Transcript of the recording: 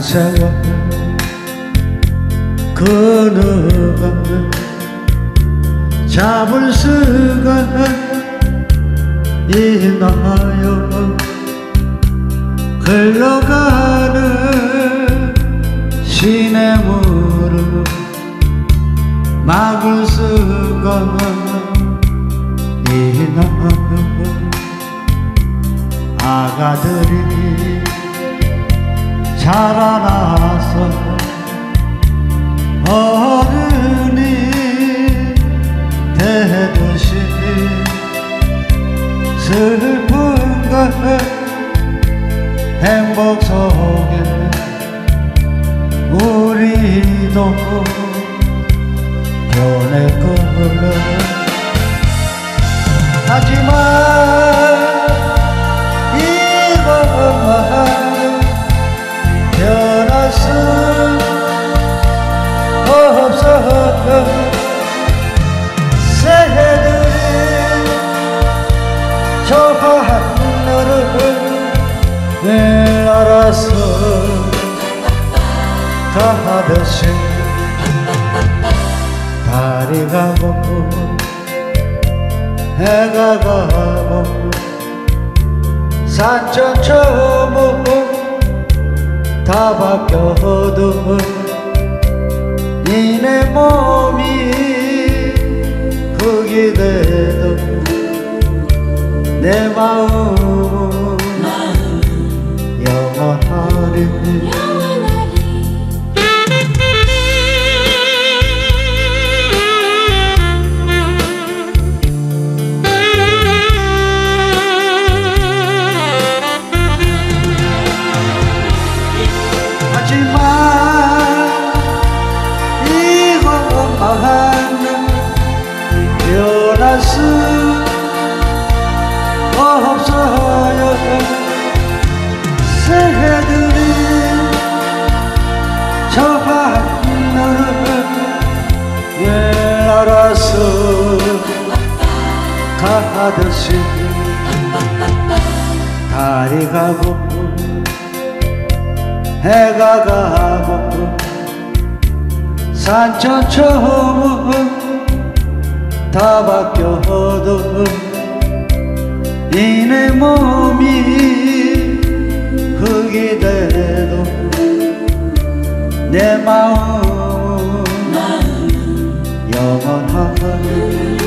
세월 그 누가 잡을 수가 있나요? 흘러가는 시냇물을 막을 수가 있나요? 아가들이 자라나서 어른이 되듯이 슬픔과 행복 속에 우리도 변할 거라. 하지만 이것만 변할 수 없어. 새들이 저 하늘을 날아서 가듯이 달이 가고 해가 가고 산천 초목 다 바뀌어도 니네 몸이 흙이 돼도 내 마음은 영원하리. 하지만 이것만은 변할 수 없어요. 새들이 저 하늘을 날아서 가듯이 달이 가고 해가 가고 산천 초목 다 바뀌어도 니네 몸이 흙이 돼도 내 마음 영원하리.